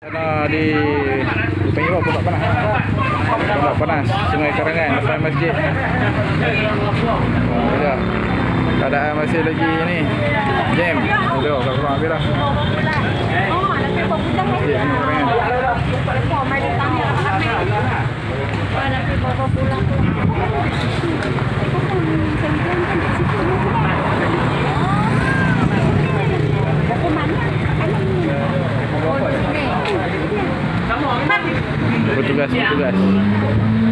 Sana di Pengiwa Pondok Panas. Pondok Panas, Sungai Karangan, depan masjid. Ya. Keadaan masih lagi ni jam. Tengok kat kurang habis dah. Ya, ni Karangan. Bertugas.